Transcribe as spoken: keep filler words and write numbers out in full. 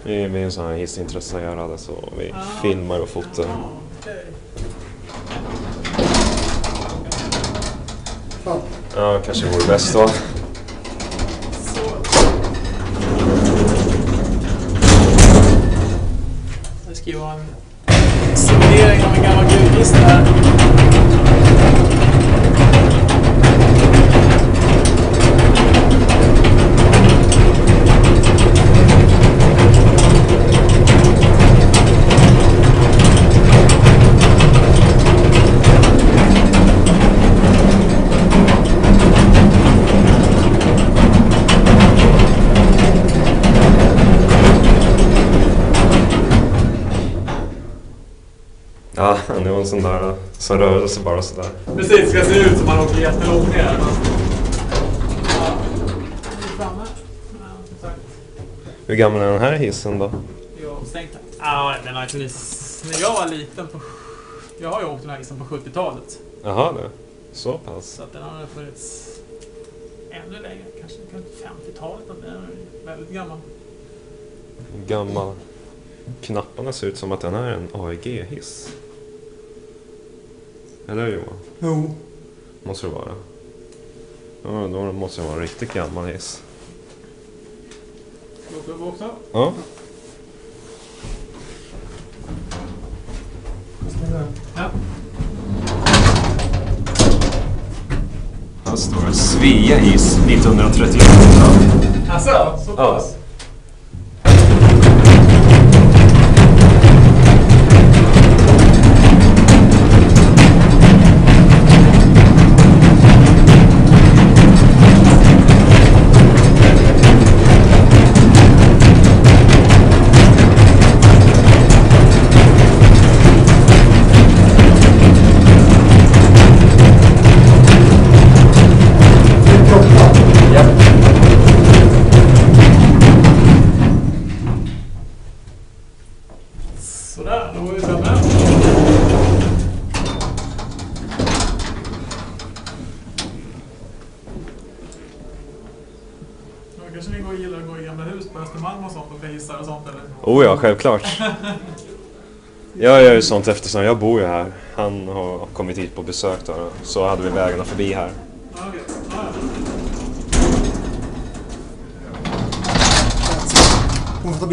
Vi, vi är en sån här hissintresserade så vi ah. filmar och fotar. Ah, okay. Fan. Ja, kanske vore bäst då. Så. Det ska ju vara en simulering av en gammal gruvhiss här. Ja, det var en sån där som rörde sig bara sådär. Precis, det ska se ut som man åker jättelångt ner. Ja, framme. Ja, exakt. Hur gammal är den här hissen då? Jo, stängt. Ja, den har precis... När jag var liten på... Jag har ju åkt den här hissen på sjuttiotalet. Jaha, det. Så pass. Så att den har funnits ännu längre. Kanske femtiotalet. Den är väldigt gammal. Gammal. Knapparna ser ut som att den är en A E G-hiss. Eller Johan? Jo. Måste det vara. Ja, då måste det vara en riktigt gammal hiss. Ska vi också? Ja. Ja. Här står det Svea hiss nittonhundratrettioåtta. Alltså, så pass. Ja. Sådär, då är vi framme. Ja, kanske ni går och gillar att gå i gamla hus på Östermalm och sånt och för hissar och sånt eller? Oh ja, självklart. Jag gör ju sånt eftersom jag bor ju här. Han har kommit hit på besök då, så hade vi vägarna förbi här. Ja, okej. Ja, ja.